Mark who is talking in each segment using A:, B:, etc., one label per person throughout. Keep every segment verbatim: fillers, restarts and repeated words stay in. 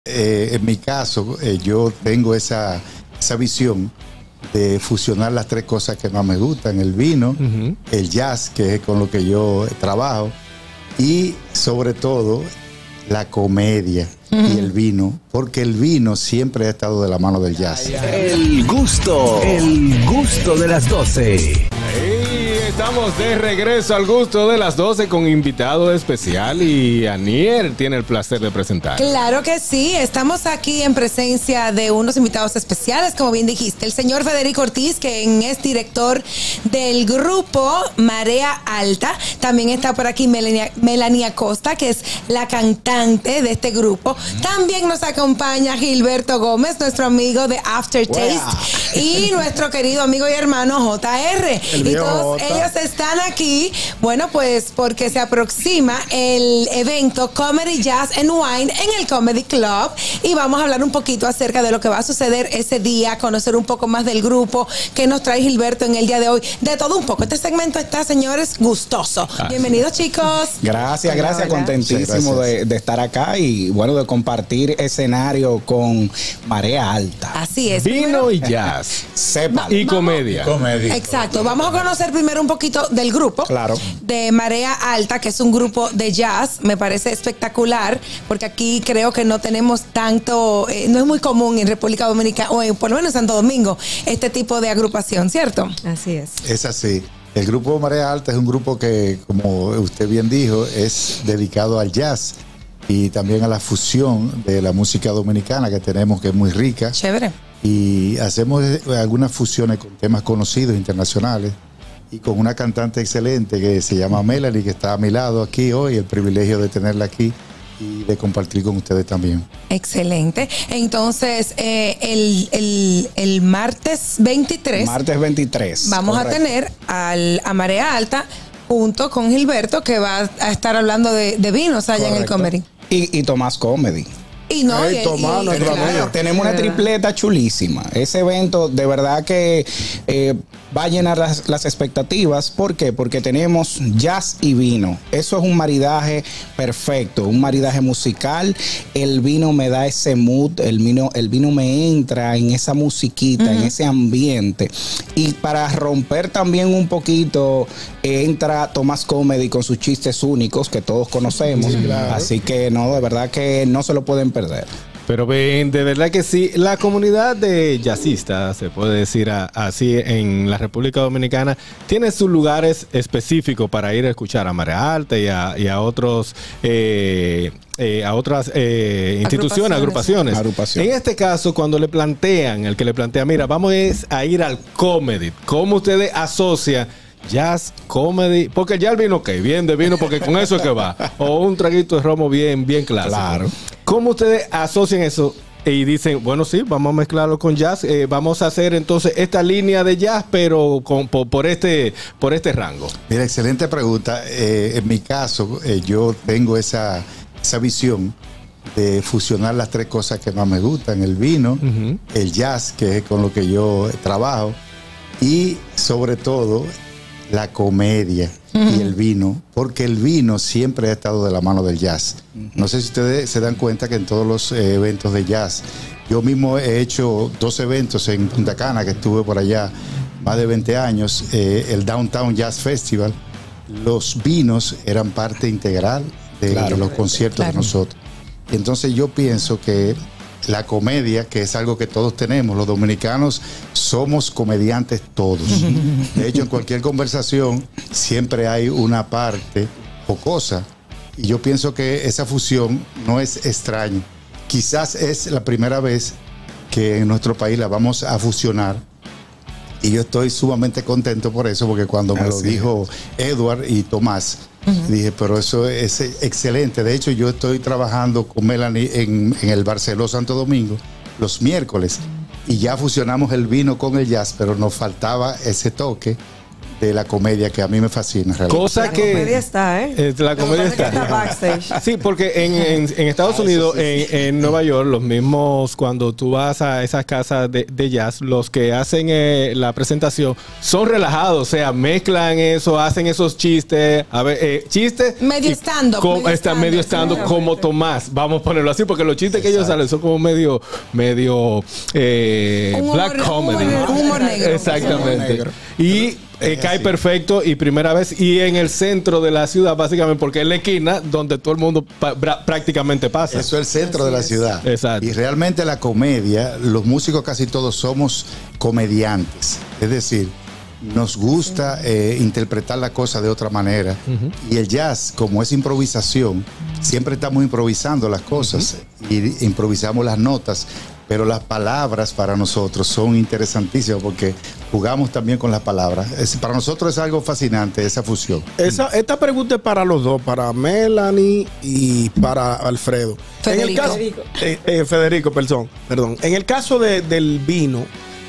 A: Eh, en mi caso, eh, yo tengo esa, esa visión de fusionar las tres cosas que más me gustan: el vino, uh-huh. el jazz, que es con lo que yo trabajo, y sobre todo la comedia uh-huh. y el vino, porque el vino siempre ha estado de la mano del jazz.
B: El gusto, el gusto de las doce.
C: Estamos de regreso al gusto de las doce con invitado especial, y Anier tiene el placer de presentar.
D: Claro que sí, estamos aquí en presencia de unos invitados especiales, como bien dijiste, el señor Federico Ortiz, que es director del grupo Marea Alta. También está por aquí Melania, Melanie Acosta, que es la cantante de este grupo. También nos acompaña Gilberto Gómez, nuestro amigo de Aftertaste, wow. y nuestro querido amigo y hermano J R.
A: El
D: y todos ellos están aquí, bueno, pues porque se aproxima el evento Comedy Jazz and Wine en el Comedy Club, y vamos a hablar un poquito acerca de lo que va a suceder ese día, conocer un poco más del grupo que nos trae Gilberto en el día de hoy, de todo un poco. Este segmento está, señores, gustoso. Ah. Bienvenidos, chicos.
E: Gracias, gracias, contentísimo gracias. De, de estar acá y bueno, de compartir escenario con Marea Alta.
D: Así es.
C: Vino
D: primero,
C: y jazz.
E: Sepa.
C: Y comedia.
A: comedia.
D: Exacto. Vamos a conocer primero un poquito del grupo.
E: Claro.
D: De Marea Alta, que es un grupo de jazz. Me parece espectacular, porque aquí creo que no tenemos tanto, eh, no es muy común en República Dominicana, o en, por lo menos en Santo Domingo, este tipo de agrupación, ¿cierto?
F: Así es.
A: Es así. El grupo Marea Alta es un grupo que, como usted bien dijo, es dedicado al jazz y también a la fusión de la música dominicana que tenemos, que es muy rica.
D: Chévere.
A: Y hacemos algunas fusiones con temas conocidos internacionales, y con una cantante excelente que se llama Melanie, que está a mi lado aquí hoy, el privilegio de tenerla aquí y de compartir con ustedes también.
D: Excelente. Entonces, eh, el, el, el martes veintitrés.
E: Martes veintitrés.
D: Vamos correcto. a tener al, a Marea Alta junto con Gilberto, que va a estar hablando de, de vinos allá correcto. en el Comedy.
E: Y, y Tomás Comedy.
D: Y no,
E: hey,
D: y,
E: Tomás,
D: y, y,
E: claro, tenemos una tripleta chulísima. Ese evento de verdad que eh, va a llenar las, las expectativas. ¿Por qué? Porque tenemos jazz y vino. Eso es un maridaje perfecto, un maridaje musical. El vino me da ese mood, el vino, el vino me entra en esa musiquita, uh-huh. en ese ambiente. Y para romper también un poquito, eh, entra Tomás Comedy con sus chistes únicos que todos conocemos. Sí, claro. Así que no, de verdad que no se lo pueden perder.
C: Pero ven, de verdad que sí, la comunidad de jazzistas, se puede decir a, así, en la República Dominicana, tiene sus lugares específicos para ir a escuchar a Marea Alta y a, y a otros eh, eh, a otras eh, instituciones, agrupaciones.
E: agrupaciones.
C: En este caso, cuando le plantean, el que le plantea, mira, vamos a ir al comedy, ¿cómo ustedes asocian jazz, comedy? Porque ya el vino, ok, bien de vino, porque con eso es que va. O un traguito de romo bien, bien clásico.
E: Claro.
C: ¿Cómo ustedes asocian eso y dicen, bueno, sí, vamos a mezclarlo con jazz, eh, vamos a hacer entonces esta línea de jazz, pero con, por, por, este, por este rango?
A: Mira, excelente pregunta. Eh, en mi caso, eh, yo tengo esa, esa visión de fusionar las tres cosas que más me gustan: el vino, uh-huh. el jazz, que es con lo que yo trabajo, y sobre todo la comedia uh-huh. y el vino, porque el vino siempre ha estado de la mano del jazz. Uh-huh. No sé si ustedes se dan cuenta que en todos los eh, eventos de jazz, yo mismo he hecho dos eventos en Punta Cana, que estuve por allá más de veinte años, eh, el Downtown Jazz Festival. Los vinos eran parte integral de, claro, de los conciertos claro. de nosotros. Entonces yo pienso que la comedia, que es algo que todos tenemos, los dominicanos somos comediantes todos. De hecho, en cualquier conversación siempre hay una parte jocosa, y yo pienso que esa fusión no es extraña. Quizás es la primera vez que en nuestro país la vamos a fusionar, y yo estoy sumamente contento por eso, porque cuando me lo dijo Edward y Tomás, uh-huh. dije, pero eso es excelente. De hecho, yo estoy trabajando con Melanie en, en el Barceló Santo Domingo los miércoles, y ya fusionamos el vino con el jazz, pero nos faltaba ese toque de la comedia que a mí me fascina. Realmente.
C: Cosa
F: La
C: que...
F: comedia está, ¿eh?
C: Eh, la comedia
F: Lo que pasa es que
C: está.
F: está backstage.
C: Sí, porque en, en- en Estados Unidos, en, en Nueva York, los mismos, cuando tú vas a esas casas de, de jazz, los que hacen eh, la presentación son relajados, o sea, mezclan eso, hacen esos chistes, a ver, eh, chistes.
D: Medio
C: y
D: stand-up,
C: co-
D: medio
C: Está medio
D: stand-up,
C: stand como Tomás, vamos a ponerlo así, porque los chistes que ellos salen son como medio, medio eh,
D: Un
C: black
D: humor-
C: comedy.
D: humor- humor negro.
C: Exactamente.
E: Humor negro.
C: Y eh, cae perfecto y primera vez y en el centro de la ciudad básicamente porque es la esquina donde todo el mundo pa- bra- prácticamente pasa.
A: Eso es el centro de la ciudad.
C: Exacto.
A: Y realmente la comedia, los músicos casi todos somos comediantes. Es decir, nos gusta eh, interpretar la cosa de otra manera. Y el jazz, como es improvisación, siempre estamos improvisando las cosas y improvisamos las notas. Pero las palabras para nosotros son interesantísimas porque jugamos también con las palabras. Es- para nosotros es algo fascinante esa fusión.
G: Esa, esta pregunta es para los dos, para Melanie y para Alfredo.
D: Federico.
G: En el caso, eh, eh, Federico, perdón, perdón. En el caso de- del vino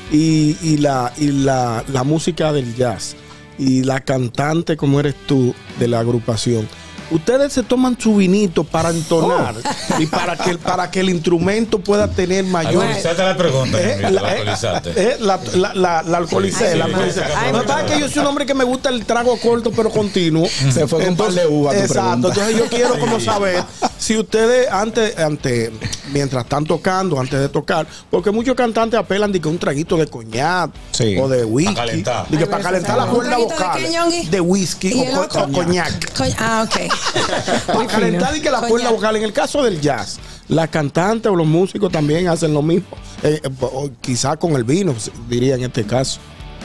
G: y, y la, y la, la música del jazz y la cantante como eres tú de la agrupación, ustedes se toman su vinito para entonar y para que, para que el instrumento pueda tener mayor...
H: Alcoholizaste la pregunta,
G: Eh,
H: Ñonguito,
G: la,
H: la
G: eh,
H: alcoholizaste.
G: eh, la, la, la, la alcoholicé,
H: Sí,
G: la
H: sí,
G: alcoholicé.
H: sí, sí,
G: Lo que
H: sí,
G: pasa es que
H: sí.
G: yo soy un hombre que me gusta el trago corto pero continuo.
E: Se fue con un par de uvas, tu
G: Exacto.
E: pregunta.
G: Entonces yo quiero como saber si ustedes antes, antes, mientras están tocando, antes de tocar, porque muchos cantantes apelan de que un traguito de coñac
E: Sí.
G: o de whisky,
H: Pa' calentar.
G: de que para calentar la
D: ¿Un
G: cuerda
D: traguito de
G: vocal,
D: qué, Ñongui?
G: de whisky
D: ¿Y
G: o,
D: el
G: co-
D: otro?
G: o coñac.
D: Co- Ah, ok.
G: Para calentar y que la
D: Coñac.
G: cuerda vocal. En el caso del jazz, las cantantes o los músicos también hacen lo mismo. Eh, eh, o quizá con el vino, diría en este caso.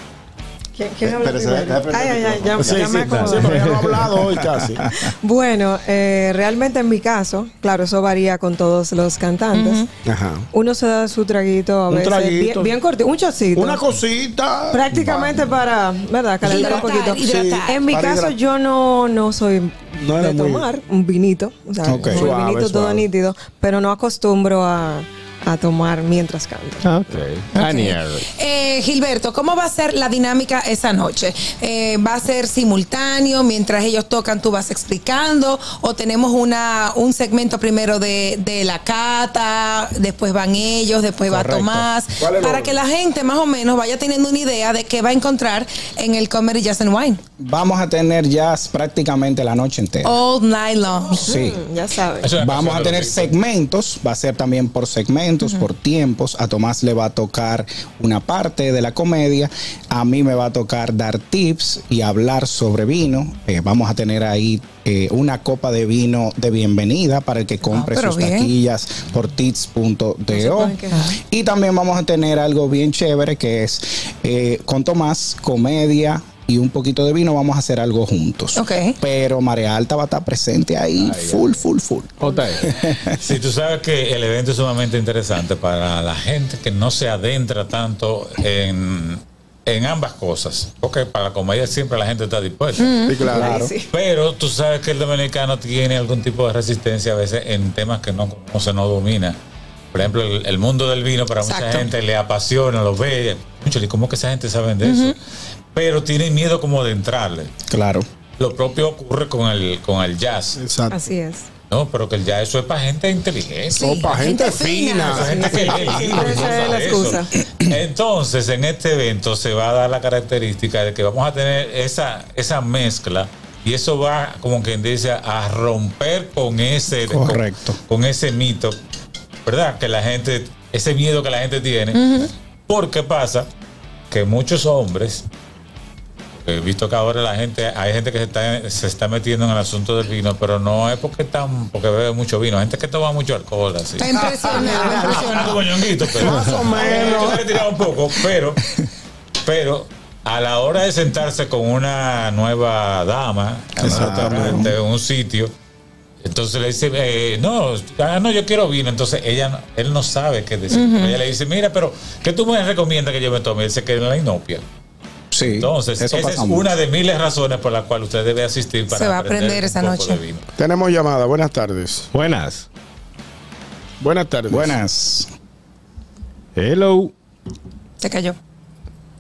F: ¿Quién, quién habla
A: Pero se-
F: primero?
A: déjame
F: Ay, ay, ay, ya,
G: Sí,
F: ya
G: sí,
F: me
G: sí,
F: acomodé.
G: pero ya lo he hablado hoy casi.
F: Bueno, eh, realmente en mi caso, claro, eso varía con todos los cantantes.
G: Ajá.
F: Uno se da su traguito a
G: Un
F: veces
G: traguito.
F: bien, bien cortito, un chocito.
G: Una cosita.
F: Prácticamente para, ¿verdad? Calentar un
D: Hidratar,
F: poquito.
D: hidratar.
F: En mi
G: Para
F: caso,
G: hidratar.
F: yo no, no soy
G: No
F: de
G: eres muy-
F: tomar un vinito. O sea,
E: Ok.
F: un
G: Suave,
F: vinito todo
G: suave.
F: nítido, pero no acostumbro a, a tomar mientras canto.
C: Ah, ok. Aniel.
D: Eh, Gilberto, ¿cómo va a ser la dinámica esa noche? Eh, ¿Va a ser simultáneo? Mientras ellos tocan, tú vas explicando. ¿O tenemos una, un segmento primero de, de la cata, después van ellos, después va
E: Correcto.
D: Tomás?
G: ¿Cuál es el
D: Para
G: orden?
D: que la gente más o menos vaya teniendo una idea de qué va a encontrar en el Comedy Jazz and Wine.
E: Vamos a tener jazz prácticamente la noche entera.
D: All night long.
E: Sí.
F: Mm, ya sabes.
H: Eso es una
E: Vamos a
H: canción de
E: tener
H: los Beatles.
E: segmentos, va a ser también por segmentos, por tiempos. A Tomás le va a tocar una parte de la comedia, a mí me va a tocar dar tips y hablar sobre vino. Eh, vamos a tener ahí eh, una copa de vino de bienvenida para el que compre
D: pero
E: sus
D: bien.
E: taquillas por tits punto
F: No se
E: do.
F: pueden quejar.
E: Y también vamos a tener algo bien chévere que es eh, con Tomás, comedia y un poquito de vino. Vamos a hacer algo juntos.
D: Ok.
E: Pero Marea Alta va a estar presente ahí, full, full, full.
H: Sí, tú sabes que el evento es sumamente interesante para la gente que no se adentra tanto en, en ambas cosas. Porque para la comedia siempre la gente está dispuesta.
G: Sí, claro.
F: Sí.
H: Pero tú sabes que el dominicano tiene algún tipo de resistencia a veces en temas que no conoce, no domina. Por ejemplo, el, el mundo del vino para mucha
D: Exacto.
H: gente le apasiona, lo ve. Mucho, ¿cómo que esa gente sabe de eso? Pero tienen miedo como de entrarle.
E: Claro.
H: Lo propio ocurre con el, con el jazz.
G: Exacto.
F: Así es.
H: No, pero que el jazz eso es para gente inteligente.
D: Sí,
G: O para gente fina.
H: Esa gente que lee libros y
F: Esa
H: cosas
F: es la
H: de eso.
F: excusa.
H: Entonces, en este evento se va a dar la característica de que vamos a tener esa, esa mezcla y eso va, como quien dice, a romper con ese,
E: Correcto.
H: con, con ese mito, ¿verdad? Que la gente, ese miedo que la gente tiene. Porque pasa que muchos hombres, he visto que ahora la gente, hay gente que se está, se está metiendo en el asunto del vino, pero no es porque están, porque bebe mucho vino, gente que toma mucho alcohol, así.
D: Está impresionado, impresionado.
H: Como Ñonguito, pero
G: Más o menos.
H: hay que tirar un poco, pero, pero a la hora de sentarse con una nueva dama, exactamente, en un sitio, entonces le dice, eh, no, ah, no, yo quiero vino. Entonces ella, no- él no sabe qué decir. Ella le dice, mira, pero ¿qué tú me recomiendas que yo me tome? Él se queda en la inopia.
E: Sí.
H: Entonces,
E: eso
H: esa es
E: pasa mucho.
H: una de miles razones por las cuales usted debe asistir para
D: Se va a aprender
H: un
D: esa
H: poco
D: noche.
H: de vino.
G: Tenemos llamada. Buenas tardes.
C: Buenas.
G: Buenas tardes.
E: Buenas.
C: Hello.
D: Se cayó.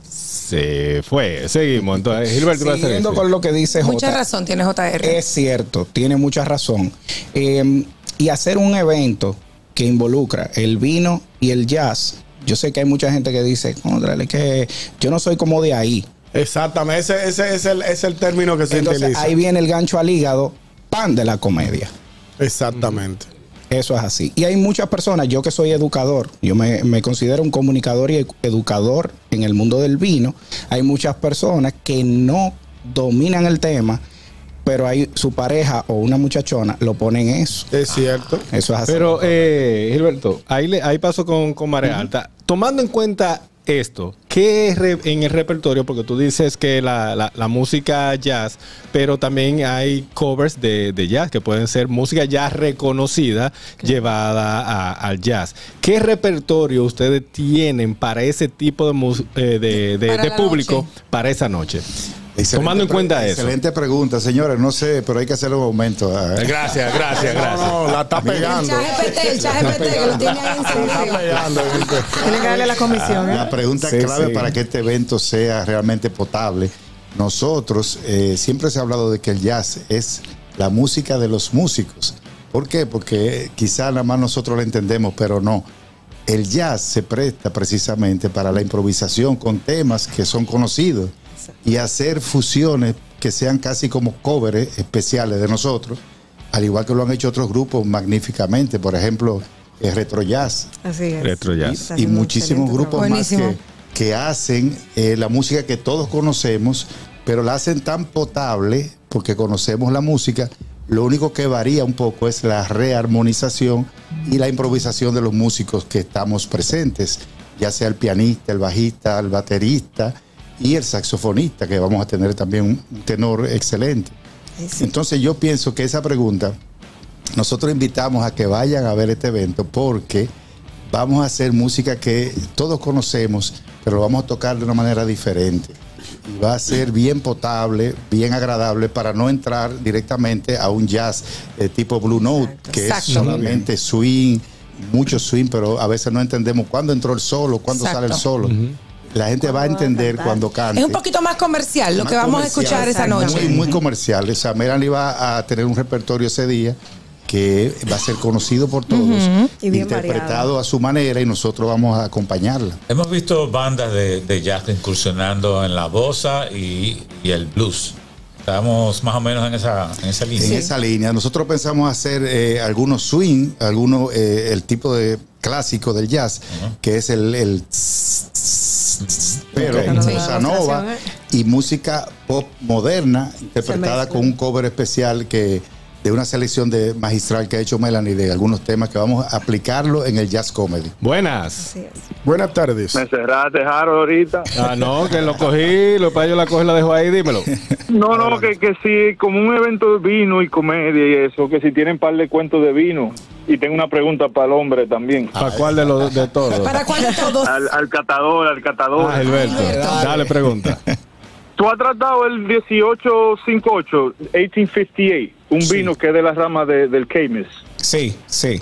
C: se fue. Seguimos. Entonces, Gilberto, ¿qué vas a
E: Siguiendo
C: decir?
E: con lo que dice J.
D: Mucha razón tiene J R.
E: Es cierto, tiene mucha razón. Eh, y hacer un evento que involucra el vino y el jazz, yo sé que hay mucha gente que dice, contrale, que yo no soy como de ahí.
G: Exactamente, ese, ese es, el, es el término que se
E: Entonces
G: utiliza.
E: ahí viene el gancho al hígado, pan de la comedia.
G: Exactamente.
E: Eso es así. Y hay muchas personas, yo que soy educador, yo me, me considero un comunicador y educador en el mundo del vino. Hay muchas personas que no dominan el tema, pero hay su pareja o una muchachona lo ponen en eso.
G: Es cierto.
E: Eso es así.
C: Pero, eh, Gilberto, ahí, le, ahí pasó con, con Marea Alta. Tomando en cuenta esto, ¿qué es re- en el repertorio? Porque tú dices que la, la, la música jazz, pero también hay covers de, de jazz, que pueden ser música ya reconocida, llevada a- al jazz. ¿Qué repertorio ustedes tienen para ese tipo de, mus- eh, de, de-
D: Para
C: de
D: la
C: público
D: noche.
C: para esa noche?
A: Excelente
C: Tomando en
A: pre-
C: cuenta eso.
A: Excelente pregunta, señores. No sé, pero hay que hacer un aumento.
C: Eh, Gracias, gracias, gracias.
G: No, no, la está
D: El
G: pegando.
D: ChatGPT, el ChatGPT que lo tiene ahí
G: La está
D: encendido.
G: pegando. ¿viste?
F: Tiene que darle la comisión. ¿eh?
A: La pregunta
E: Sí,
A: clave
E: sí.
A: para que este evento sea realmente potable. Nosotros, eh, siempre se ha hablado de que el jazz es la música de los músicos. ¿Por qué? Porque quizá nada más nosotros lo entendemos, pero no. El jazz se presta precisamente para la improvisación con temas que son conocidos y hacer fusiones que sean casi como covers especiales de nosotros, al igual que lo han hecho otros grupos magníficamente, por ejemplo, el Retro Jazz.
F: Así es.
C: Retro jazz.
F: Está
A: Y
F: haciendo un
A: muchísimos
F: excelente
A: grupos
F: trabajo.
A: más
D: Buenísimo.
A: que, que hacen eh, la música que todos conocemos, pero la hacen tan potable porque conocemos la música. Lo único que varía un poco es la rearmonización y la improvisación de los músicos que estamos presentes, ya sea el pianista, el bajista, el baterista y el saxofonista, que vamos a tener también un tenor excelente.
F: Ay, sí.
A: Entonces yo pienso que esa pregunta, nosotros invitamos a que vayan a ver este evento porque vamos a hacer música que todos conocemos, pero lo vamos a tocar de una manera diferente. Y va a ser bien potable, bien agradable para no entrar directamente a un jazz eh, tipo Blue Note,
F: Exacto.
A: que
D: Exacto.
A: es solamente swing, mucho swing, pero a veces no entendemos cuándo entró el solo, cuándo
D: Exacto.
A: sale el solo. La gente va a entender cuando cante.
D: Es un poquito más comercial lo
A: Más
D: que vamos a
A: comercial.
D: escuchar esa
F: Exacto.
D: noche.
A: Muy, muy comercial. O sea, Melanie va a tener un repertorio ese día que va a ser conocido por todos,
F: Y bien
A: interpretado
F: variado.
A: a su manera y nosotros vamos a acompañarla.
H: Hemos visto bandas de, de jazz incursionando en la bossa y, y el blues. Estamos más o menos en esa, en esa línea.
A: En esa línea, nosotros pensamos hacer eh, algunos swing, algunos eh, el tipo de clásico del jazz, que es el, el tss, tss, tss, pero
F: Ok.
A: en
F: Sí.
A: bossa nova y música pop moderna interpretada
F: mezcla.
A: con un cover especial que de una selección de magistral que ha hecho Melanie de algunos temas que vamos a aplicarlo en el jazz comedy.
C: Buenas.
F: Así es.
G: Buenas tardes.
I: Me cerraste, Jaro, ahorita.
C: Ah, no, que lo cogí, lo para yo la coge la dejo ahí, dímelo.
I: No, no, que, que si como un evento de vino y comedia y eso, que si tienen par de cuentos de vino. Y tengo una pregunta para el hombre también.
C: ¿Para cuál de los de todos?
D: ¿Para cuál de todos?
I: Al, al catador, al catador.
C: Ah, Gilberto.
D: Gilberto.
C: Dale, pregunta.
I: Tú has tratado el dieciocho cincuenta y ocho, dieciocho cincuenta y ocho, un
E: Sí.
I: vino que es de la rama de, del Camus.
E: Sí, sí.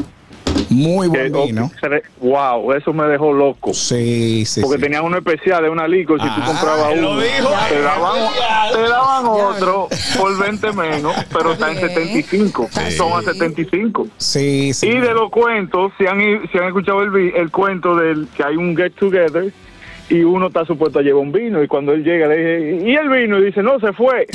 E: Muy buen
I: Que-
E: vino.
I: Wow, eso me dejó loco.
E: Sí, sí,
I: Porque
E: sí.
I: tenía uno especial de una licor, si tú
E: Ah,
I: comprabas
C: él lo
I: uno,
C: dijo.
I: te daban, te daban otro por veinte menos, pero está en
D: Bien.
I: setenta y cinco. Son a setenta y cinco.
E: Sí, sí.
I: Y de los cuentos, si han, si han escuchado el, vi- el cuento del que hay un get together y uno está supuesto a llevar un vino y cuando él llega le dice, ¿y el vino? Y dice, no, se fue.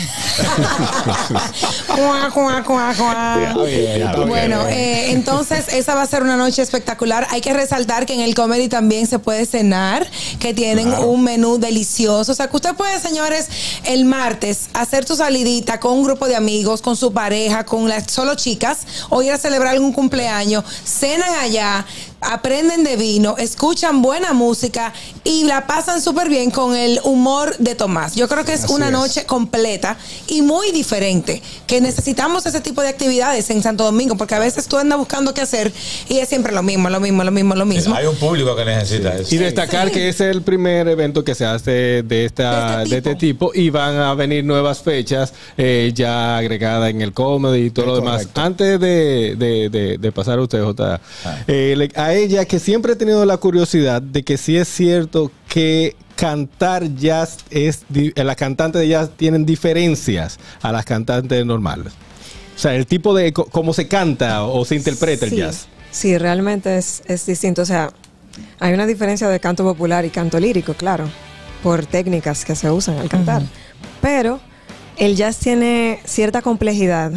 D: Cuá, cuá, cuá, cuá.
E: bien, está
D: Bueno, eh, entonces esa va a ser una noche espectacular. Hay que resaltar que en el comedy también se puede cenar, que tienen un menú delicioso. O sea, que usted puede, señores, el martes hacer tu salidita con un grupo de amigos, con su pareja, con las solo chicas, o ir a celebrar algún cumpleaños, cenan allá, aprenden de vino, escuchan buena música y la pasan súper bien con el humor de Tomás. Yo creo que es
E: Así
D: una
E: es.
D: noche completa y muy diferente, que necesitamos ese tipo de actividades en Santo Domingo, porque a veces tú andas buscando qué hacer y es siempre lo mismo, lo mismo, lo mismo, lo mismo.
H: Hay un público que necesita eso.
C: Y destacar
D: Sí.
C: que es el primer evento que se hace de esta
D: De este
C: de este tipo y van a venir nuevas fechas eh, ya agregadas en el comedy y todo
E: Es
C: lo demás.
E: correcto.
C: Antes de, de, de, de pasar a usted, J, eh, le- hay a ella que siempre he tenido la curiosidad de que si es cierto que cantar jazz es, di- las cantantes de jazz tienen diferencias a las cantantes normales. O sea, el tipo de co- cómo se canta o se interpreta
F: Sí,
C: el jazz.
F: Sí, realmente es, es distinto. O sea, hay una diferencia de canto popular y canto lírico, claro, por técnicas que se usan al cantar. Pero el jazz tiene cierta complejidad,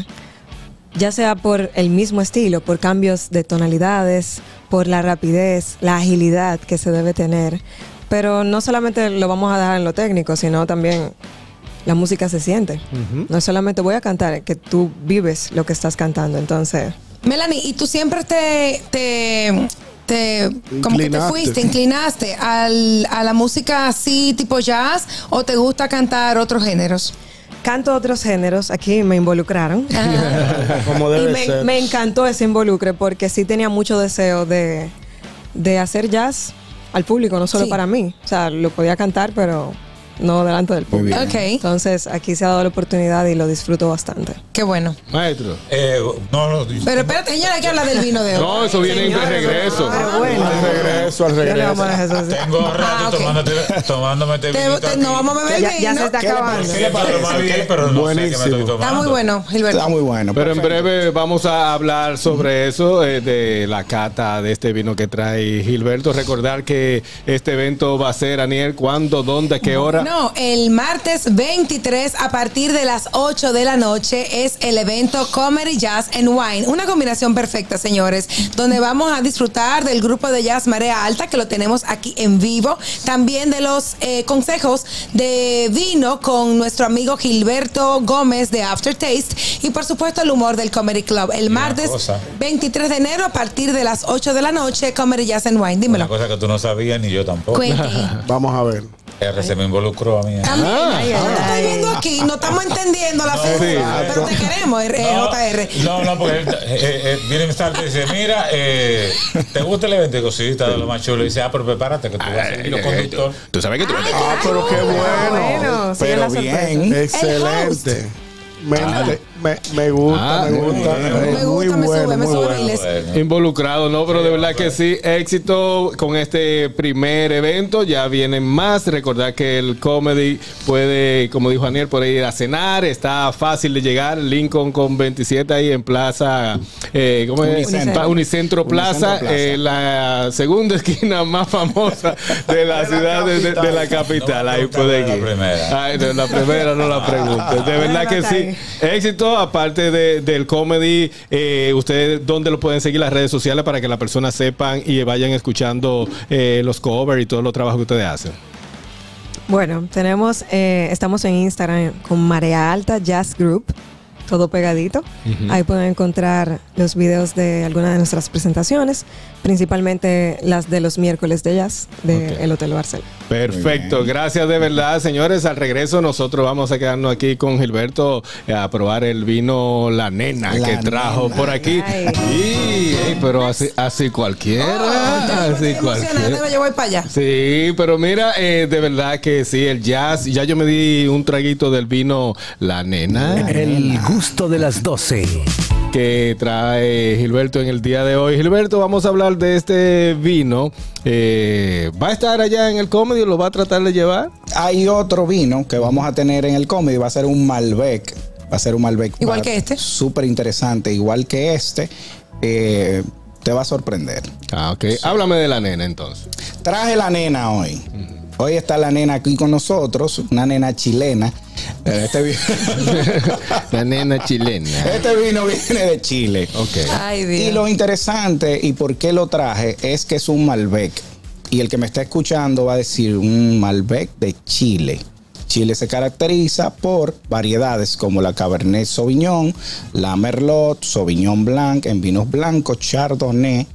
F: ya sea por el mismo estilo, por cambios de tonalidades, por la rapidez, la agilidad que se debe tener. Pero no solamente lo vamos a dejar en lo técnico, sino también la música se siente. No solamente voy a cantar, que tú vives lo que estás cantando. Entonces,
D: Melanie, ¿y tú siempre te, te, te como que te
G: Inclinaste.
D: fuiste, inclinaste al, a la música así tipo jazz o te gusta cantar otros géneros?
F: canto otros géneros, aquí me involucraron.
G: Como
F: Y
G: debe
F: me,
G: ser.
F: me encantó ese involucre porque sí tenía mucho deseo de, de hacer jazz al público, no solo
D: Sí.
F: para mí. O sea, lo podía cantar, pero no delante del público.
D: Ok.
F: Entonces, aquí se ha dado la oportunidad y lo disfruto bastante.
D: Qué bueno.
C: Maestro.
H: Eh, no, no,
D: Pero espérate, señora, hay que hablar del vino de hoy.
C: No, eso viene de
F: Señores,
C: regreso.
F: pero bueno.
G: Al regreso, al
F: Ya le
G: regreso.
F: vamos a dejar eso así.
H: tengo rato
D: Ah, ok.
H: tomándote, tomándome este
D: Te-
H: vinito
D: te-
H: aquí.
D: no vamos a beber
F: Ya,
D: vino.
F: ya se está
E: ¿Qué le
F: acabando.
E: parece?
H: Siempre lo más bien, pero no sé qué me
G: Buenísimo.
H: estoy tomando.
D: Está muy bueno, Gilberto.
E: Está muy bueno.
C: Pero en
E: perfecto.
C: breve vamos a hablar sobre eso, eh, de la cata de este vino que trae Gilberto. Recordar que este evento va a ser, Aniel, ¿cuándo, dónde, a qué hora?
D: No, el martes veintitrés a partir de las ocho de la noche es el evento Comedy Jazz and Wine. Una combinación perfecta, señores, donde vamos a disfrutar del grupo de jazz Marea Alta, que lo tenemos aquí en vivo. También de los eh, consejos de vino con nuestro amigo Gilberto Gómez de Aftertaste. Y por supuesto el humor del Comedy Club. El
H: Una
D: martes
H: cosa.
D: veintitrés de enero a partir de las ocho de la noche, Comedy Jazz and Wine.
H: Una
D: Dímelo.
H: cosa que tú no sabías ni yo tampoco.
D: Cuente.
G: Vamos a ver.
H: R se me involucró a mí.
D: También,
F: ay,
D: no te
F: ay.
D: estoy viendo aquí, no estamos entendiendo la figura, pero te queremos, eh,
H: No,
D: J R.
H: no, no, porque él, eh, eh, viene a y dice, mira, eh, ¿te gusta el evento? Digo, sí, está de lo más chulo. Y dice, ah, pero prepárate que tú vas a ser hilo conductor.
C: Tú sabes que tú
G: Ah, pero qué bueno.
F: Bueno, sigue
E: Pero
F: la sorpresa.
E: bien.
G: Excelente. Me, me, me gusta,
C: Ah,
G: me gusta.
H: me
D: Me
G: Muy
D: gusta, me
G: bueno,
D: sube, me
G: muy
D: sube
G: bueno.
D: miles.
H: Bueno.
C: involucrado, ¿no? Pero de verdad que sí, éxito con este primer evento. Ya vienen más. Recordar que el comedy puede, como dijo Aniel, puede ir a cenar. Está fácil de llegar. Lincoln con veintisiete ahí en Plaza, eh, ¿cómo es?
E: Unicentro.
C: Pa- Unicentro Plaza,
E: Unicentro Plaza.
C: eh, la segunda esquina más famosa de la ciudad de, de- de la capital.
H: No me
C: Ahí
H: preguntes
C: puede
H: de la
C: ir.
H: primera.
C: Ay, de la primera no la preguntes. De verdad que sí. Éxito, aparte de, del comedy, eh, ustedes, ¿dónde lo pueden seguir las redes sociales para que las personas sepan y vayan escuchando eh, los covers y todos los trabajos que ustedes hacen?
F: Bueno, tenemos, eh, estamos en Instagram con Marea Alta Jazz Group, todo pegadito. Ahí pueden encontrar los videos de algunas de nuestras presentaciones, principalmente las de los miércoles de jazz del
C: Ok.
F: Hotel Barcel.
C: Perfecto, gracias de verdad, señores. Al regreso nosotros vamos a quedarnos aquí con Gilberto eh, a probar el vino La Nena
E: La
C: que trajo
E: Nena.
C: por aquí.
F: Ay.
C: Y, ey, pero así, así cualquiera, así
D: Estoy emocionada,
C: cualquiera.
D: yo voy para allá.
C: Sí, pero mira, eh, de verdad que sí, el jazz. Ya yo me di un traguito del vino La Nena
B: El gusto de las doce.
C: que trae Gilberto en el día de hoy. Gilberto, vamos a hablar de este vino. Eh, ¿Va a estar allá en el comedy o lo va a tratar de llevar?
E: Hay otro vino que vamos a tener en el comedy, va a ser un Malbec. Va a ser un Malbec.
D: Igual
E: va-
D: que este.
E: Súper interesante, igual que este. Eh, te va a sorprender.
C: Ah, ok. Háblame de La Nena entonces.
E: Traje la nena hoy. Hoy está la nena aquí con nosotros, una nena chilena. Eh, Este vino,
C: La Nena chilena.
E: este vino viene de Chile.
C: Ok.
D: Ay, Dios.
E: Y lo interesante y por qué lo traje es que es un Malbec. Y el que me está escuchando va a decir un Malbec de Chile. Chile se caracteriza por variedades como la Cabernet Sauvignon, la Merlot, Sauvignon Blanc en vinos blancos, Chardonnay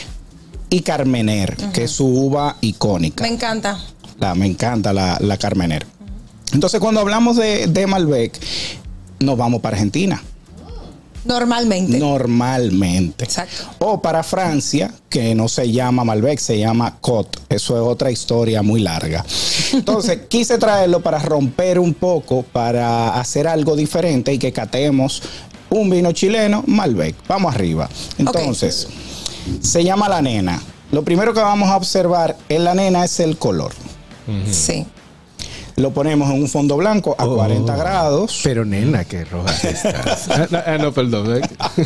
E: y Carmener, que es su uva icónica.
D: Me encanta.
E: La, me encanta la, la Carmener. Entonces, cuando hablamos de, de Malbec, nos vamos para Argentina.
D: Normalmente.
E: Normalmente.
D: Exacto.
E: O para Francia, que no se llama Malbec, se llama Côte. Eso es otra historia muy larga. Entonces, quise traerlo para romper un poco, para hacer algo diferente y que catemos un vino chileno, Malbec. Vamos arriba. Entonces, se llama La Nena. Lo primero que vamos a observar en la nena es el color.
D: Uh-huh. Sí.
E: Lo ponemos en un fondo blanco a oh, cuarenta grados.
C: Pero nena, qué roja estás. ah, no, ah, no, perdón.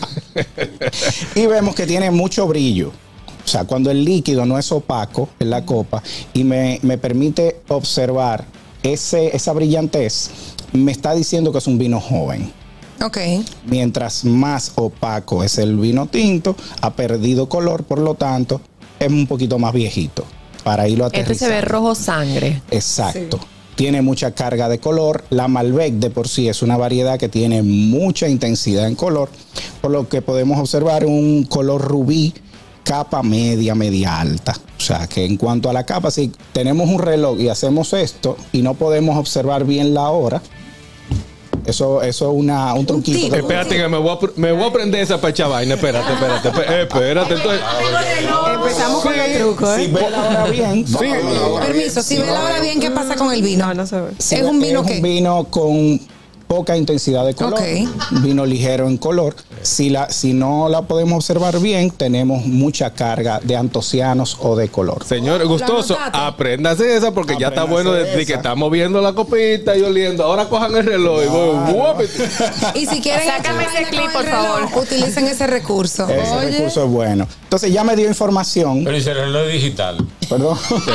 E: Y vemos que tiene mucho brillo. O sea, cuando el líquido no es opaco en la copa y me, me permite observar ese, esa brillantez, me está diciendo que es un vino joven.
D: Ok.
E: Mientras más opaco es el vino tinto, ha perdido color, por lo tanto, es un poquito más viejito. Para irlo aterrizando.
J: Este se ve rojo sangre.
E: Exacto.
F: Sí.
E: Tiene mucha carga de color. La Malbec de por sí es una variedad que tiene mucha intensidad en color, por lo que podemos observar un color rubí, capa media, media alta. O sea, que en cuanto a la capa, si tenemos un reloj y hacemos esto y no podemos observar bien la hora, Eso, eso es una, un truquito.
C: Un espérate que me voy, a, me voy a aprender esa pecha vaina. Espérate, espérate, espérate. espérate entonces.
F: Empezamos con el truco, ¿eh?
E: Si ve la hora bien.
C: Sí.
D: Permiso, si ve la hora bien, ¿qué pasa con el vino?
F: No, no se ve.
E: Si
D: ¿Es un vino
E: es
D: qué?
E: un vino con poca intensidad de color,
D: Okay.
E: vino ligero en color. Si, la, si no la podemos observar bien, tenemos mucha carga de antocianos o de color.
C: Señor gustoso, apréndase esa porque ya está bueno desde que estamos viendo la copita y oliendo. Ahora cojan el reloj y voy, guap.
D: Y si quieren
J: Sácame
D: echar
J: ese
D: vaina
J: clip,
D: con el
J: por favor.
D: reloj, utilicen ese recurso.
E: Ese
D: Oye.
E: recurso es bueno. Entonces ya me dio información.
H: Pero dice el reloj digital.
E: Perdón.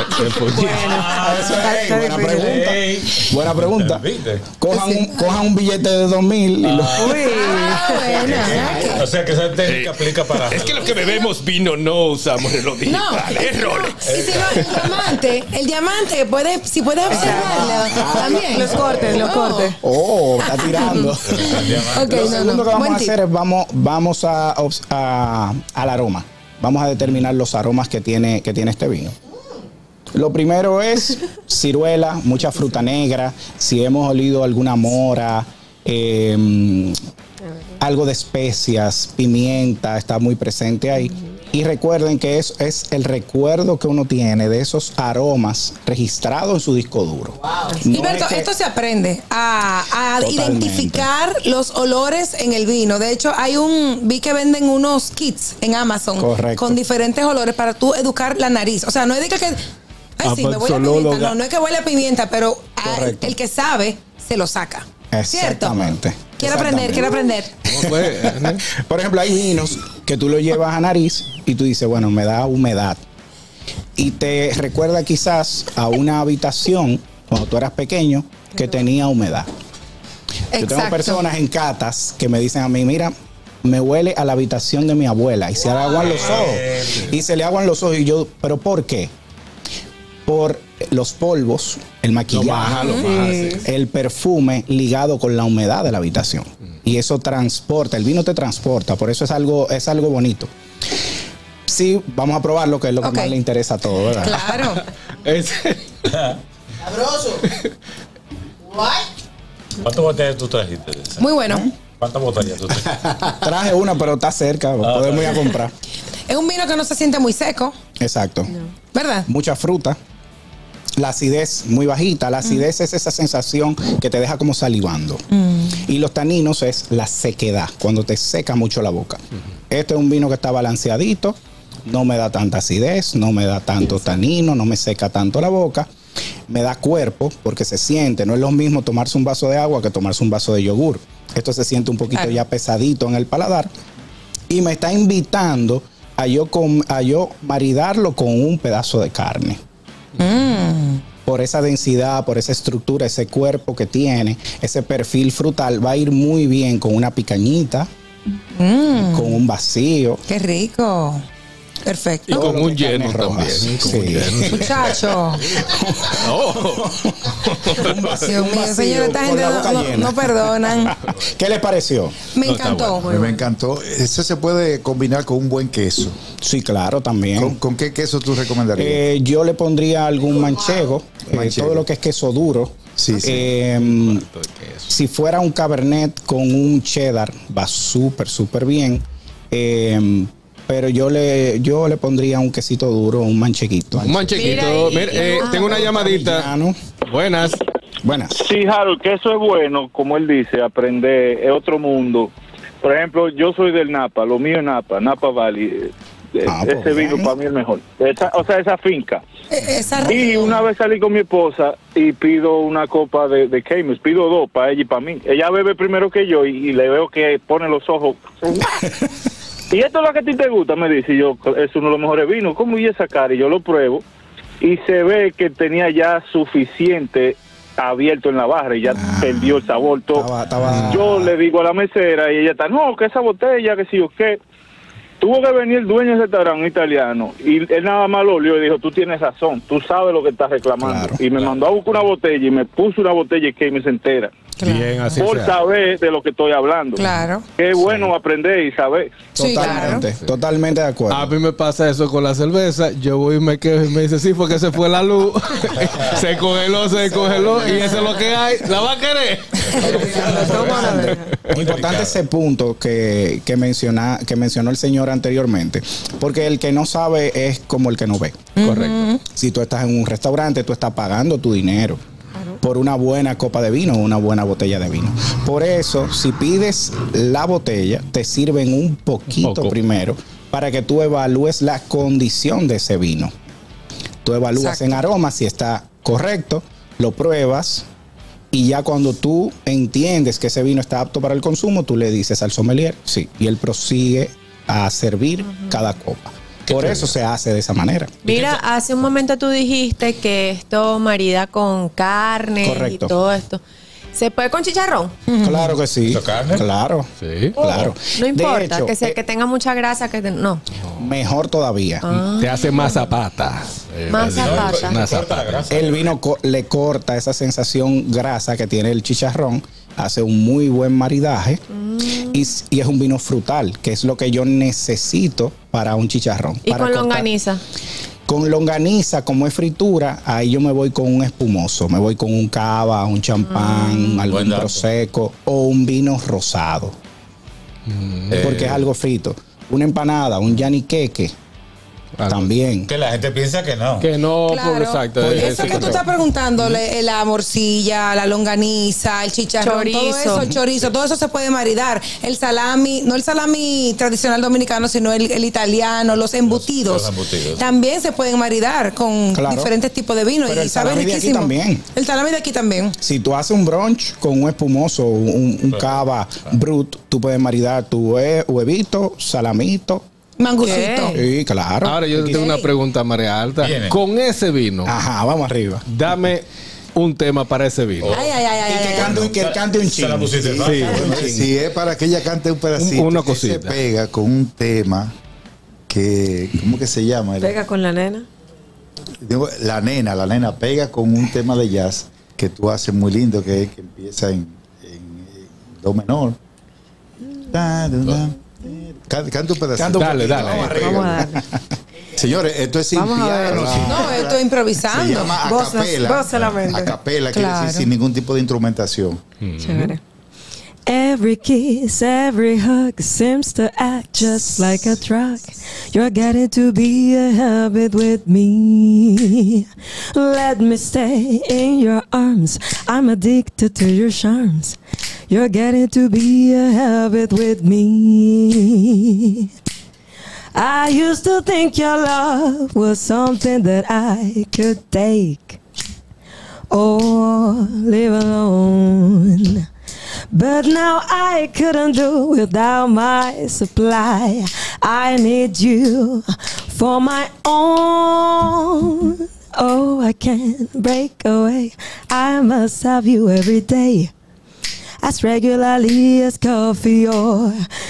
H: Ah,
E: Eso es,
F: está
E: buena
F: difícil.
E: pregunta.
H: Ey.
E: Buena pregunta.
H: ¿Viste?
E: Cojan un, cojan un billete de dos mil y lo...
D: Ah, bueno, ok.
H: O sea que esa técnica aplica para.
C: Es que los que bebemos vino no usamos reloj digital.
D: No,
C: Es Rolex.
D: y si no, el diamante, el diamante, puede, si puedes observarlo también.
F: Los cortes, los
D: Oh.
F: cortes.
E: Oh, está tirando.
D: Ok,
E: Lo
D: no,
E: segundo
D: no.
E: que vamos
D: Buen
E: a
D: tip.
E: hacer es vamos, vamos a, obs- a- al aroma. Vamos a determinar los aromas que tiene, que tiene este vino. Lo primero es ciruela, mucha fruta negra. Si hemos olido alguna mora, eh, algo de especias, pimienta, está muy presente ahí. Y recuerden que eso es el recuerdo que uno tiene de esos aromas registrados en su disco duro. No
D: Gilberto,
E: es que-
D: esto se aprende a, a
E: Totalmente.
D: identificar los olores en el vino. De hecho, hay un, vi que venden unos kits en Amazon
E: Correcto.
D: con diferentes olores para tú educar la nariz. O sea, no es de que, que ay, sí, me huele a pimienta. No, no es que huele a pimienta, pero a-
E: Correcto.
D: el que sabe se lo saca. ¿Cierto?
E: Exactamente.
D: Quiero aprender, quiero aprender.
E: Por ejemplo, hay vinos que tú lo llevas a nariz y tú dices, bueno, me da humedad. Y te recuerda quizás a una habitación cuando tú eras pequeño que tenía humedad. Yo tengo
D: Exacto.
E: personas en catas que me dicen a mí, mira, me huele a la habitación de mi abuela y se le aguan los ojos. Y se le aguan los ojos y yo, ¿pero por qué? Por los polvos, el maquillaje,
C: Lo baja, lo baja, sí.
E: el perfume ligado con la humedad de la habitación. Y eso transporta, el vino te transporta, por eso es algo, es algo bonito. Sí, vamos a probarlo, que es lo que
D: Ok.
E: más le interesa a todo, ¿verdad?
D: Claro.
C: Es-
I: Sabroso.
H: ¿Cuántas botellas tú trajiste de esa?
D: Muy bueno.
H: ¿Cuántas botellas tú trajiste?
E: Traje una, pero está cerca, podemos ir a comprar.
D: Es un vino que no se siente muy seco,
E: Exacto.
D: ¿verdad?
E: Mucha fruta. La acidez muy bajita. La acidez es esa sensación que te deja como salivando. Y los taninos es la sequedad, cuando te seca mucho la boca. Este es un vino que está balanceadito, no me da tanta acidez, no me da tanto tanino, no me seca tanto la boca. Me da cuerpo porque se siente. No es lo mismo tomarse un vaso de agua que tomarse un vaso de yogur. Esto se siente un poquito
D: Claro.
E: ya pesadito en el paladar. Y me está invitando a yo, com- a yo maridarlo con un pedazo de carne. Por esa densidad, por esa estructura, ese cuerpo que tiene, ese perfil frutal, va a ir muy bien con una picañita, con un vacío.
D: Qué rico.
C: y
D: Perfecto.
C: con
E: Todo lo
C: un
E: que es
C: lleno
E: carnes rojas.
C: también. Con
E: Sí.
C: un lleno.
D: Muchacho.
C: Oh.
E: Un vacío,
D: Dios
E: un
D: mío,
E: vacío
D: señor, esta
E: con
D: gente
E: la
D: no,
E: boca
D: no-
E: llena.
D: no perdonan.
E: ¿Qué les pareció?
D: Me
C: No, está
D: encantó.
C: bueno.
A: Me encantó. Eso se puede combinar con un buen queso.
E: Sí, claro, también.
A: ¿Con, con qué queso tú recomendarías?
E: Eh, yo le pondría algún manchego, eh,
A: Manchego.
E: todo lo que es queso duro.
A: Sí, sí.
E: Eh, si fuera un cabernet con un cheddar, va súper, súper bien. Eh, pero yo le, yo le pondría un quesito duro, un mancheguito.
C: Un manchequito.
J: Mira
C: Mira,
J: ahí.
C: eh, tengo una llamadita.
E: Parmigiano.
C: Buenas.
E: Buenas.
I: Sí, Harold, que eso es bueno, como él dice, aprender es otro mundo. Por ejemplo, yo soy del Napa, lo mío es Napa, Napa Valley.
E: Ah,
I: ese
E: pues
I: vino
E: bien.
I: para mí es el mejor. Esa, o sea, esa finca.
D: Eh, Esa
I: Y una vez salí con mi esposa y pido una copa de, de Caymus, pido dos para ella y para mí. Ella bebe primero que yo y, y le veo que pone los ojos. Y esto es lo que a ti te gusta, me dice. Y yo, es uno de los mejores vinos. ¿Cómo y esa cara? Y yo lo pruebo y se ve que tenía ya suficiente abierto en la barra y ya
E: Ah.
I: perdió el sabor todo.
E: Estaba- estaba-
I: Yo le digo a la mesera y ella está, no, que esa botella, que si yo qué. Tuvo que venir el dueño del restaurante, un italiano, y él nada más lo olió y dijo, tú tienes razón, tú sabes lo que estás reclamando.
E: Claro,
I: y me mandó a buscar una botella y me puso una botella que me se entera.
C: Bien, así
I: Por
C: sea.
I: saber de lo que estoy hablando.
D: Claro.
I: Qué bueno aprender y saber.
D: Sí,
E: Totalmente, totalmente de acuerdo.
C: A mí me pasa eso con la cerveza. Yo voy y me quedo y me dice, sí, porque se fue la luz. Se congeló, se congeló. Y eso es lo que hay. ¿La va a querer?
E: Importante ese punto que, que, menciona, que mencionó el señor anteriormente, porque el que no sabe es como el que no ve.
C: Correcto.
E: Si tú estás en un restaurante, tú estás pagando tu dinero por una buena copa de vino o una buena botella de vino. Por eso, si pides la botella, te sirven un poquito
C: Poco.
E: primero para que tú evalúes la condición de ese vino. Tú evalúas
D: Exacto.
E: en aroma si está correcto, lo pruebas y ya cuando tú entiendes que ese vino está apto para el consumo, tú le dices al sommelier, sí, y él prosigue a servir cada copa. Por eso se hace de esa manera.
J: Mira, hace un momento tú dijiste que esto marida con carne
E: Correcto.
J: y todo esto. ¿Se puede con chicharrón?
E: Claro que sí.
H: ¿Mucha carne?
E: Claro.
C: Sí.
E: Claro.
J: No
E: De
J: importa,
E: hecho,
J: que, sea,
E: eh,
J: que tenga mucha grasa, que te- no.
E: mejor todavía.
C: Te hace más zapata. Eh,
J: Más
C: Brasil.
J: zapata.
C: Más
H: Corta la
C: zapata.
H: grasa.
E: El vino co- le corta esa sensación grasa que tiene el chicharrón, hace un muy buen maridaje y, s- y es un vino frutal, que es lo que yo necesito para un chicharrón.
J: Y
E: Para
J: con
E: cortar-
J: longaniza.
E: Con longaniza, como es fritura, ahí yo me voy con un espumoso, me voy con un cava, un champán, algún
H: Buen dato.
E: prosecco o un vino rosado, porque es algo frito. Una empanada, un yaniqueque,
C: Algo.
E: también.
H: Que la gente piensa que no.
C: Que no,
D: Claro.
C: por exacto.
D: Por
C: es-
D: eso
C: es
D: que tú
C: correcto.
D: estás preguntándole, la morcilla, la longaniza, el chicharrón,
J: Chorizo.
D: todo eso, el chorizo, todo eso se puede maridar. El salami, no el salami tradicional dominicano, sino el, el italiano, los embutidos.
H: los embutidos.
D: También se pueden maridar con
E: Claro.
D: diferentes tipos de vino
E: Pero
D: y
E: el
D: sabe
E: salami de aquí
D: riquísimo.
E: también.
D: El salami de aquí también.
E: Si tú haces un brunch con un espumoso, un, un cava brut, tú puedes maridar tu hue- huevito, salamito.
D: Mangucito.
J: ¿Qué?
E: Sí, claro.
C: Ahora yo te tengo una pregunta, María Alta.
H: Viene.
C: Con ese vino,
E: Ajá, vamos arriba.
C: dame un tema para ese vino.
D: Ay, ay, ay, ay,
E: Y que
D: ay,
E: cante, un- que cante un
H: Se la
E: chin.
H: pusiste
E: Sí,
H: fácil.
E: cante un
A: Bueno,
E: chin.
A: si es para que ella cante un pedacito,
C: Una
A: que se
C: cosita.
A: pega con un tema que, ¿cómo que se llama?
F: Pega con la nena.
A: Digo, La nena, la nena pega con un tema de jazz que tú haces muy lindo, que, que empieza en, en, en do menor. Da, da, da. Can- Canta un pedacito.
E: Canta un
C: Dale,
E: poquito,
C: dale.
E: vamos arriba.
F: Vamos a darle.
A: Señores, esto es sin
F: Vamos a ver.
A: piano, sin-
D: No, esto es
A: se
D: improvisando.
A: llama
F: Voz-
A: acapela.
F: voz solamente.
A: Acapela quiere
D: Claro.
A: decir sin ningún tipo de instrumentación.
F: Chévere. Every kiss, every hug seems to act just like a drug. You're getting to be a habit with me. Let me stay in your arms. I'm addicted to your charms. You're getting to be a habit with me. I used to think your love was something that I could take or live alone. But now I couldn't do without my supply. I need you for my own. Oh, I can't break away. I must have you every day, as regularly as coffee or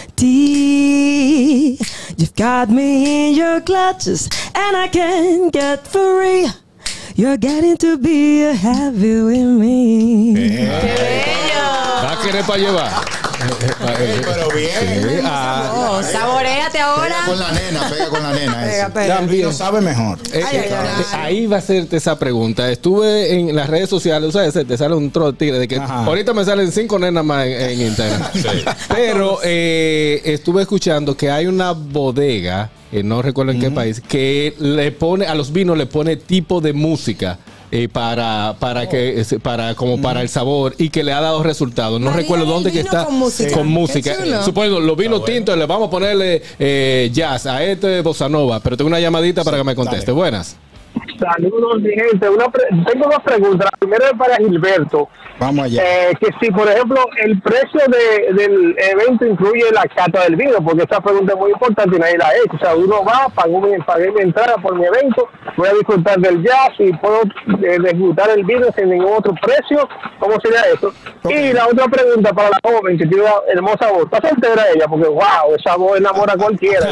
F: tea. You've got me in your clutches, and I can't get free. You're getting to be a habit with me.
C: ¿Va a querer para llevar?
E: Pero bien.
J: Oh, saboréate ahora.
A: Pega con la nena, pega con la nena. eso.
E: El vino sabe mejor.
C: Eh, eh, ahí va a hacerte esa pregunta. Estuve en las redes sociales, o sea, se te sale un trote de que
E: Ajá.
C: ahorita me salen cinco nenas más en, en Instagram. Pero eh, estuve escuchando que hay una bodega, eh, no recuerdo en qué país, que le pone a los vinos le pone tipo de música eh, para, para que para como para el sabor y que le ha dado resultados. No
D: María
C: recuerdo
D: del
C: dónde que
D: vino
C: está
D: con música.
C: con
D: Qué
C: música.
D: chulo.
C: Supongo los vinos
H: bueno.
C: tintos le vamos a ponerle eh, jazz a este bossa nova, pero tengo una llamadita para que me conteste.
E: dale.
C: Buenas.
K: Saludos, mi gente. Una pre- tengo dos preguntas. La primera es para Gilberto.
E: Vamos allá.
K: Eh, que si, por ejemplo, el precio de, del evento incluye la cata del vino, porque esta pregunta es muy importante y nadie la ha hecho. O sea, uno va, pagó mi, pagué mi entrada por mi evento, voy a disfrutar del jazz y puedo eh, disfrutar el vino sin ningún otro precio. ¿Cómo sería eso? Y la otra pregunta para la joven que tiene una hermosa voz. ¿Está soltera ella? Porque, wow, esa voz enamora a cualquiera.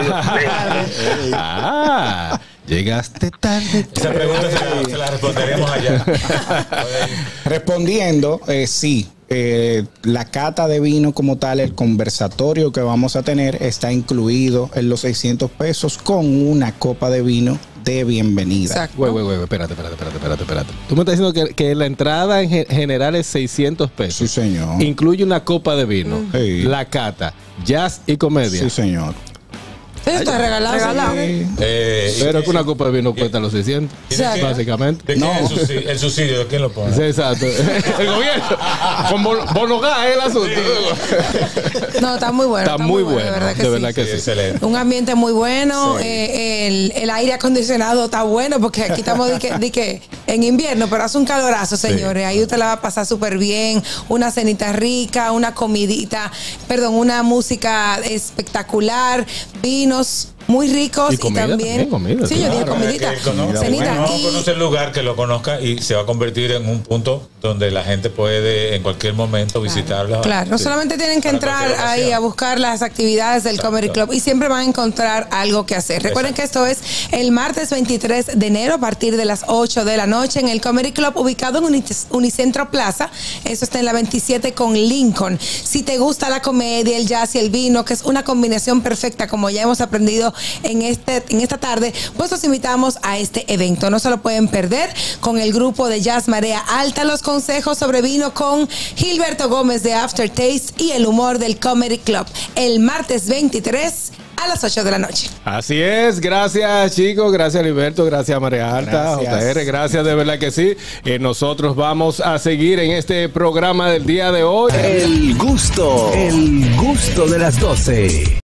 C: Ah, llegaste tarde.
H: Esa pregunta se la, se la responderemos allá.
E: Respondiendo, eh, sí, eh, la cata de vino como tal, el conversatorio que vamos a tener está incluido en los seiscientos pesos con una copa de vino de bienvenida.
D: Exacto.
C: Güey, güey, güey, espérate, espérate, espérate, espérate, espérate. Tú me estás diciendo que, que la entrada en ge- general es seiscientos pesos.
E: Sí, señor.
C: Incluye una copa de vino,
E: Sí.
C: la cata, jazz y comedia.
E: Sí, señor.
D: Eso está regalado.
F: Regalado.
D: señores.
H: Eh,
C: Pero
H: y-
C: que una copa de vino cuesta los seiscientos,
H: ¿Tiene que-
C: básicamente.
H: ¿De quién
E: No.
H: es el subsidio? ¿El subsidio de quién lo pone?
C: Sí, exacto. El gobierno. Con bon- bonogá es el asunto.
D: No, está muy bueno.
C: Está muy bueno,
D: de verdad que
C: de verdad
D: sí.
C: que
H: Sí,
C: sí.
H: excelente.
D: Un ambiente muy bueno, eh, el, el aire acondicionado está bueno porque aquí estamos de que, de que en invierno, pero hace un calorazo, señores. Ahí usted la va a pasar súper bien, una cenita rica, una comidita, perdón, una música espectacular, vinos muy ricos
C: Y
D: y,
C: comida
D: también.
C: también, comida,
D: sí, yo dije
C: claro.
D: comidita,
H: Que cono-
D: cenita
H: no
D: y
H: conoce el lugar, que lo conozca y se va a convertir en un punto donde la gente puede en cualquier momento visitarla.
D: claro, no
H: Sí.
D: solamente tienen que
H: Para
D: entrar
H: cualquier
D: ahí
H: ocasión.
D: a buscar las actividades del
H: Exacto.
D: Comedy Club y siempre van a encontrar algo que hacer. Recuerden
H: Exacto.
D: que esto es el martes veintitrés de enero a partir de las ocho de la noche en el Comedy Club ubicado en Unis- Unicentro Plaza. Eso está en la veintisiete con Lincoln. Si te gusta la comedia, el jazz y el vino, que es una combinación perfecta como ya hemos aprendido en este en esta tarde, pues los invitamos a este evento. No se lo pueden perder con el grupo de Jazz Marea Alta, los consejos sobre vino con Gilberto Gómez de Aftertaste y el humor del Comedy Club. El martes veintitrés a las ocho de la noche.
C: Así es, gracias chicos, gracias Liberto, gracias María Alta,
E: Gracias.
C: J R, gracias de verdad que sí. Eh, nosotros vamos a seguir en este programa del día de hoy.
B: El gusto, el gusto de las doce.